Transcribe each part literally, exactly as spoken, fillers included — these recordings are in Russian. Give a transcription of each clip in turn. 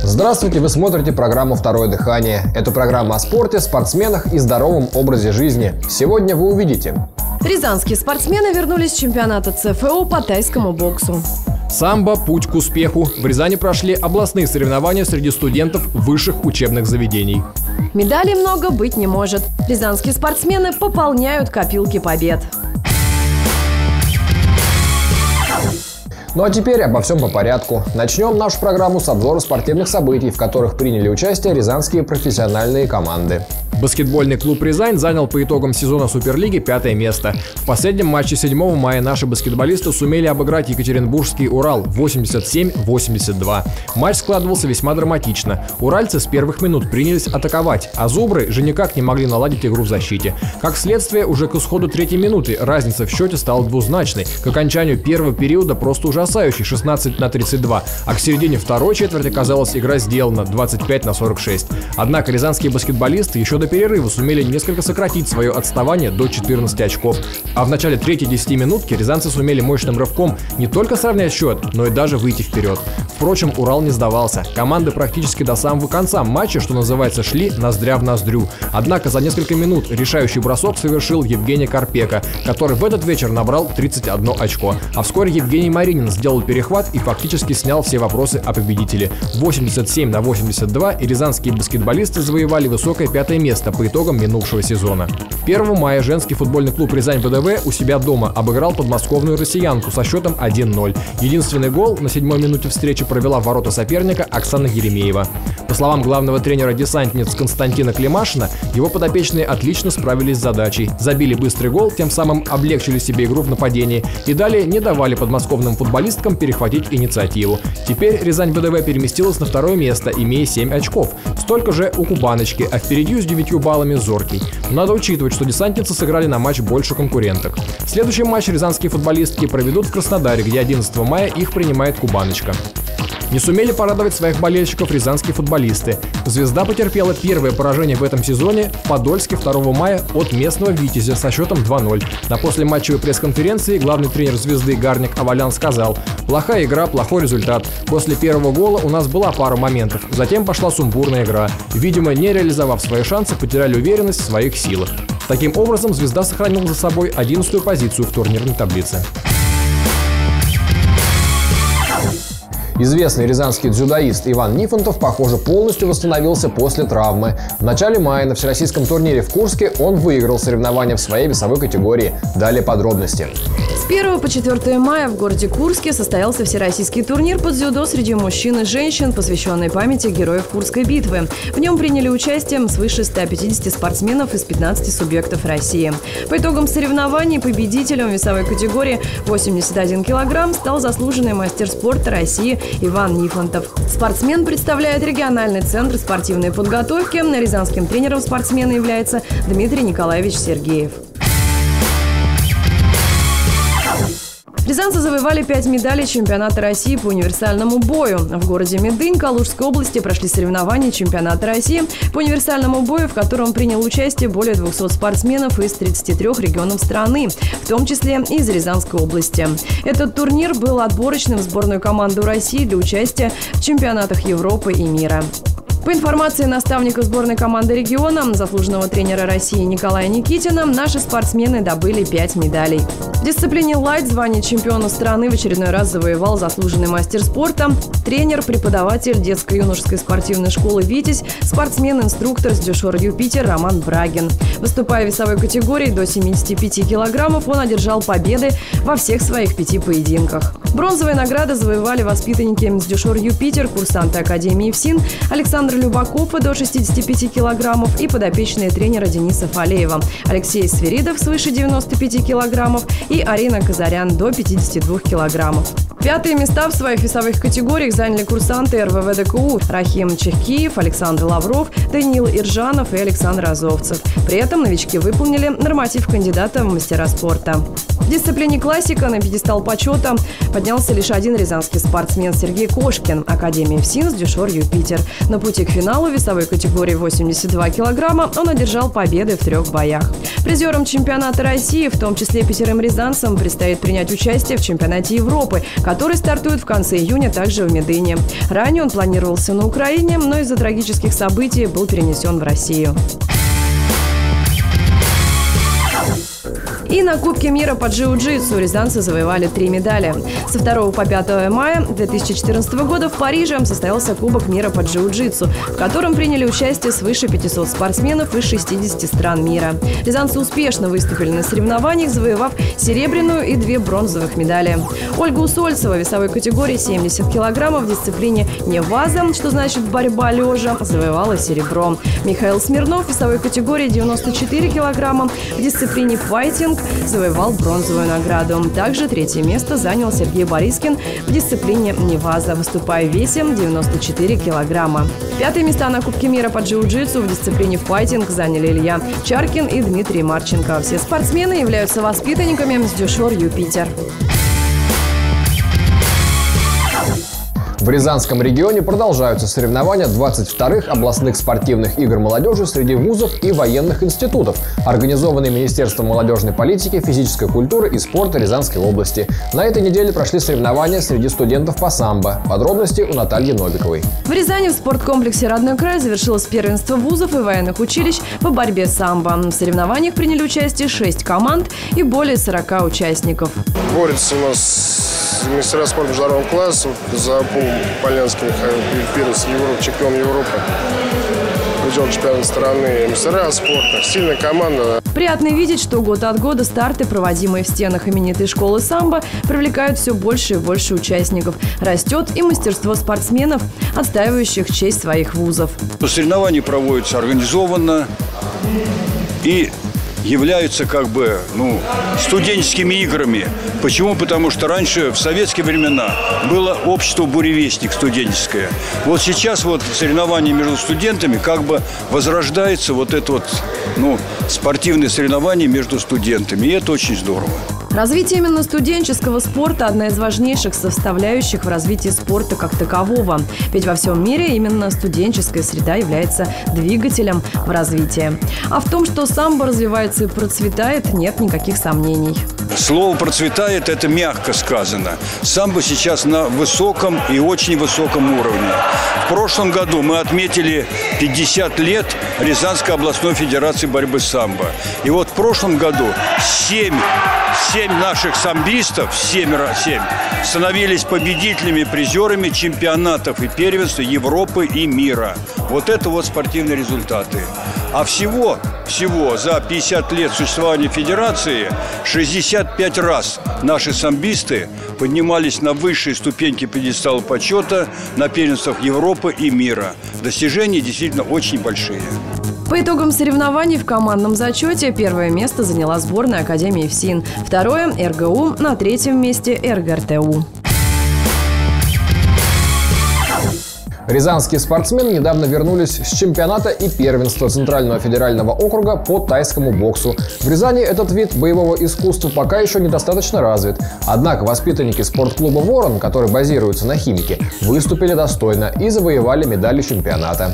Здравствуйте, вы смотрите программу «Второе дыхание». Это программа о спорте, спортсменах и здоровом образе жизни. Сегодня вы увидите. Рязанские спортсмены вернулись с чемпионата ЦФО по тайскому боксу. Самбо – путь к успеху. В Рязани прошли областные соревнования среди студентов высших учебных заведений. Медалей много быть не может. Рязанские спортсмены пополняют копилки побед. Ну а теперь обо всем по порядку. Начнем нашу программу с обзора спортивных событий, в которых приняли участие рязанские профессиональные команды. Баскетбольный клуб «Рязань» занял по итогам сезона Суперлиги пятое место. В последнем матче седьмого мая наши баскетболисты сумели обыграть екатеринбургский «Урал» восемьдесят семь — восемьдесят два. Матч складывался весьма драматично. Уральцы с первых минут принялись атаковать, а зубры же никак не могли наладить игру в защите. Как следствие, уже к исходу третьей минуты разница в счете стала двузначной. К окончанию первого периода просто ужасающий — шестнадцать на тридцать два, а к середине второй четверти, казалось, игра сделана — двадцать пять на сорок шесть. Однако рязанские баскетболисты еще до перерыва сумели несколько сократить свое отставание до четырнадцати очков. А в начале третьей десятиминутки рязанцы сумели мощным рывком не только сравнять счет, но и даже выйти вперед. Впрочем, Урал не сдавался. Команды практически до самого конца матча, что называется, шли ноздря в ноздрю. Однако за несколько минут решающий бросок совершил Евгений Карпека, который в этот вечер набрал тридцать одно очко. А вскоре Евгений Маринин сделал перехват и фактически снял все вопросы о победителе. восемьдесят семь на восемьдесят два, и рязанские баскетболисты завоевали высокое пятое место по итогам минувшего сезона. первого мая женский футбольный клуб «Рязань ВДВ» у себя дома обыграл подмосковную «Россиянку» со счетом один ноль. Единственный гол на седьмой минуте встречи провела в ворота соперника Оксана Еремеева. По словам главного тренера десантниц Константина Климашина, его подопечные отлично справились с задачей. Забили быстрый гол, тем самым облегчили себе игру в нападении и далее не давали подмосковным футболисткам перехватить инициативу. Теперь Рязань ВДВ переместилась на второе место, имея семь очков. Столько же у Кубаночки, а впереди с девятью баллами Зоркий. Надо учитывать, что десантницы сыграли на матч больше конкуренток. Следующий матч рязанские футболистки проведут в Краснодаре, где одиннадцатого мая их принимает Кубаночка. Не сумели порадовать своих болельщиков рязанские футболисты. «Звезда» потерпела первое поражение в этом сезоне в Подольске второго мая от местного «Витязя» со счетом два ноль. На послематчевой пресс-конференции главный тренер «Звезды» Гарник Авалян сказал: «Плохая игра, плохой результат. После первого гола у нас была пара моментов, затем пошла сумбурная игра. Видимо, не реализовав свои шансы, потеряли уверенность в своих силах». Таким образом, «Звезда» сохранила за собой одиннадцатую позицию в турнирной таблице. Известный рязанский дзюдоист Иван Нифонтов, похоже, полностью восстановился после травмы. В начале мая на всероссийском турнире в Курске он выиграл соревнования в своей весовой категории. Далее подробности. С первого по четвёртое мая в городе Курске состоялся всероссийский турнир по дзюдо среди мужчин и женщин, посвященный памяти героев Курской битвы. В нем приняли участие свыше ста пятидесяти спортсменов из пятнадцати субъектов России. По итогам соревнований победителем весовой категории восемьдесят один килограмм стал заслуженный мастер спорта России Иван Нифонтов. Спортсмен представляет региональный центр спортивной подготовки. Рязанским тренером спортсмена является Дмитрий Николаевич Сергеев. Рязанцы завоевали пять медалей чемпионата России по универсальному бою. В городе Медынь Калужской области прошли соревнования чемпионата России по универсальному бою, в котором приняло участие более двухсот спортсменов из тридцати трёх регионов страны, в том числе и из Рязанской области. Этот турнир был отборочным в сборную команду России для участия в чемпионатах Европы и мира. По информации наставника сборной команды региона, заслуженного тренера России Николая Никитина, наши спортсмены добыли пять медалей. В дисциплине лайт звание чемпиона страны в очередной раз завоевал заслуженный мастер спорта, тренер, преподаватель детско-юношеской спортивной школы «Витязь», спортсмен-инструктор с Дюшор Юпитер Роман Брагин. Выступая в весовой категории до семидесяти пяти килограммов, он одержал победы во всех своих пяти поединках. Бронзовые награды завоевали воспитанники с Дюшор Юпитер, курсанты Академии ФСИН Александр Любакова до шестидесяти пяти килограммов и подопечные тренера Дениса Фалеева Алексей Сверидов свыше девяноста пяти килограммов и Арина Казарян до пятидесяти двух килограммов. Пятые места в своих весовых категориях заняли курсанты эр вэ вэ дэ ка у Рахим Чехкиев, Александр Лавров, Даниил Иржанов и Александр Азовцев. При этом новички выполнили норматив кандидата в мастера спорта. В дисциплине классика на пьедестал почета поднялся лишь один рязанский спортсмен Сергей Кошкин, Академия ФСИНС Дюшор Юпитер. На пути к финалу весовой категории восемьдесят два килограмма он одержал победы в трех боях. Призерам чемпионата России, в том числе пятерым рязанцам, предстоит принять участие в чемпионате Европы, который стартует в конце июня также в Медыне. Ранее он планировался на Украине, но из-за трагических событий был перенесен в Россию. И на Кубке мира по джиу-джитсу рязанцы завоевали три медали. Со второго по пятое мая две тысячи четырнадцатого года в Париже состоялся Кубок мира по джиу-джитсу, в котором приняли участие свыше пятисот спортсменов из шестидесяти стран мира. Рязанцы успешно выступили на соревнованиях, завоевав серебряную и две бронзовых медали. Ольга Усольцева в весовой категории семьдесят килограммов в дисциплине неваза, что значит борьба лежа, завоевала серебро. Михаил Смирнов в весовой категории девяносто четыре килограмма в дисциплине файтинг завоевал бронзовую награду. Также третье место занял Сергей Борискин в дисциплине неваза, выступая в весе девяносто четыре килограмма. Пятые места на Кубке мира по джиу-джитсу в дисциплине файтинг заняли Илья Чаркин и Дмитрий Марченко. Все спортсмены являются воспитанниками с Дюшор Юпитер. В Рязанском регионе продолжаются соревнования двадцать вторых областных спортивных игр молодежи среди вузов и военных институтов, организованные Министерством молодежной политики, физической культуры и спорта Рязанской области. На этой неделе прошли соревнования среди студентов по самбо. Подробности у Натальи Новиковой. В Рязани в спорткомплексе «Родной край» завершилось первенство вузов и военных училищ по борьбе самбо. В соревнованиях приняли участие шесть команд и более сорока участников. Борется у нас мастера спорта международного класса за Полянский Михаил, первенство Европы, чемпион Европы. Идет чемпионат страны, мастера спорта, сильная команда. Приятно видеть, что год от года старты, проводимые в стенах именитой школы самбо, привлекают все больше и больше участников. Растет и мастерство спортсменов, отстаивающих честь своих вузов. Соревнования проводятся организованно и являются как бы ну, студенческими играми. Почему? Потому что раньше, в советские времена, было общество «Буревестник» студенческое. Вот сейчас вот соревнования между студентами как бы возрождается вот это вот ну, спортивное соревнование между студентами. И это очень здорово. Развитие именно студенческого спорта – одна из важнейших составляющих в развитии спорта как такового. Ведь во всем мире именно студенческая среда является двигателем в развитии. А в том, что самбо развивается и процветает, нет никаких сомнений. Слово «процветает» – это мягко сказано. Самбо сейчас на высоком и очень высоком уровне. В прошлом году мы отметили пятьдесят лет Рязанской областной федерации борьбы самбо. И вот в прошлом году семь, семь наших самбистов, семеро, семь, становились победителями, призерами чемпионатов и первенств Европы и мира. Вот это вот спортивные результаты. А всего, всего за пятьдесят лет существования федерации шестьдесят пять раз наши самбисты поднимались на высшие ступеньки пьедестала почета на первенствах Европы и мира. Достижения действительно очень большие. По итогам соревнований в командном зачете первое место заняла сборная Академии ФСИН, второе – эр гэ у, на третьем месте – эр гэ эр тэ у. Рязанские спортсмены недавно вернулись с чемпионата и первенства Центрального федерального округа по тайскому боксу. В Рязани этот вид боевого искусства пока еще недостаточно развит. Однако воспитанники спортклуба «Ворон», который базируется на Химике, выступили достойно и завоевали медали чемпионата.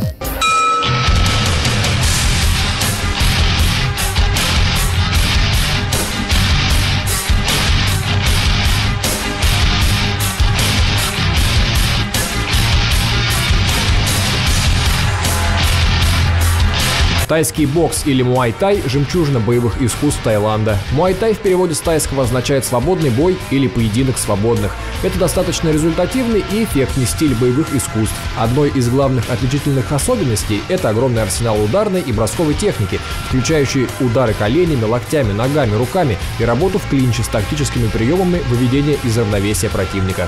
Тайский бокс или муай-тай – жемчужина боевых искусств Таиланда. Муай-тай в переводе с тайского означает «свободный бой» или «поединок свободных». Это достаточно результативный и эффектный стиль боевых искусств. Одной из главных отличительных особенностей – это огромный арсенал ударной и бросковой техники, включающий удары коленями, локтями, ногами, руками и работу в клинче с тактическими приемами выведения из равновесия противника.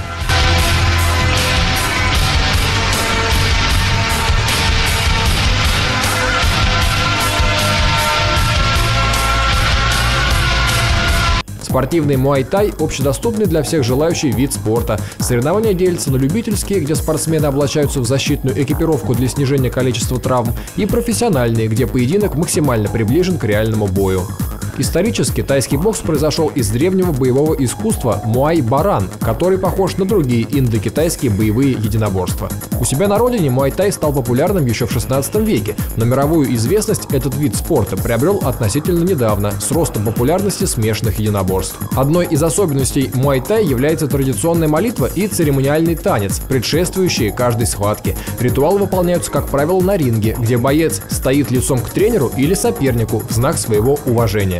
Спортивный муай-тай – общедоступный для всех желающих вид спорта. Соревнования делятся на любительские, где спортсмены облачаются в защитную экипировку для снижения количества травм, и профессиональные, где поединок максимально приближен к реальному бою. Исторически тайский бокс произошел из древнего боевого искусства муай-баран, который похож на другие индокитайские боевые единоборства. У себя на родине муай-тай стал популярным еще в шестнадцатом веке, но мировую известность этот вид спорта приобрел относительно недавно с ростом популярности смешанных единоборств. Одной из особенностей муай-тай является традиционная молитва и церемониальный танец, предшествующие каждой схватке. Ритуалы выполняются, как правило, на ринге, где боец стоит лицом к тренеру или сопернику в знак своего уважения.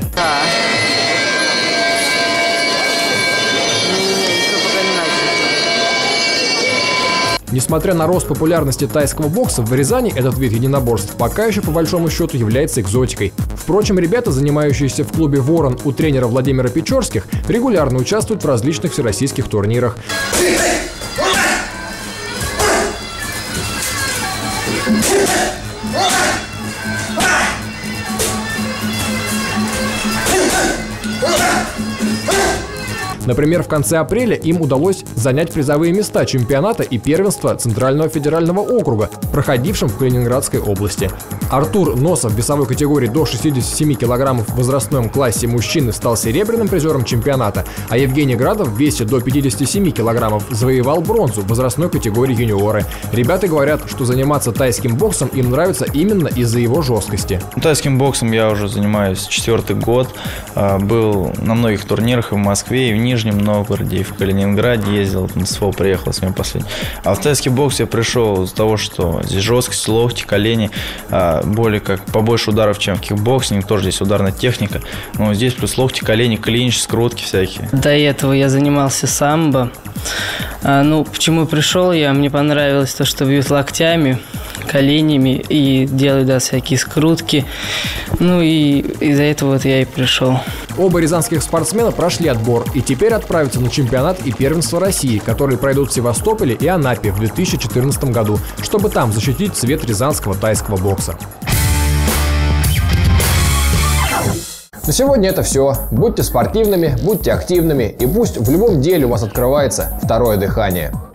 Несмотря на рост популярности тайского бокса, в Рязани этот вид единоборств пока еще по большому счету является экзотикой. Впрочем, ребята, занимающиеся в клубе «Ворон» у тренера Владимира Печорских, регулярно участвуют в различных всероссийских турнирах. Например, в конце апреля им удалось занять призовые места чемпионата и первенства Центрального федерального округа, проходившим в Калининградской области. Артур Носов в весовой категории до шестидесяти семи килограммов в возрастном классе мужчины стал серебряным призером чемпионата, а Евгений Градов в весе до пятидесяти семи килограммов завоевал бронзу в возрастной категории юниоры. Ребята говорят, что заниматься тайским боксом им нравится именно из-за его жесткости. Тайским боксом я уже занимаюсь четвертый год. Был на многих турнирах и в Москве, и в Нижнем В Нижнем Новгороде, и в Калининграде ездил, на СФО приехал с моим последним. А в тайский бокс я пришел из-за того, что здесь жесткость, локти, колени, более как побольше ударов, чем в кикбоксинге, тоже здесь ударная техника. Но здесь плюс локти, колени, клинч, скрутки всякие. До этого я занимался самбо. А, ну, почему пришел я? Мне понравилось то, что бьют локтями, коленями и делают, да, всякие скрутки. Ну и из-за этого вот я и пришел. Оба рязанских спортсмена прошли отбор и теперь отправятся на чемпионат и первенство России, которые пройдут в Севастополе и Анапе в две тысячи четырнадцатом году, чтобы там защитить цвет рязанского тайского бокса. На сегодня это все. Будьте спортивными, будьте активными, и пусть в любом деле у вас открывается второе дыхание.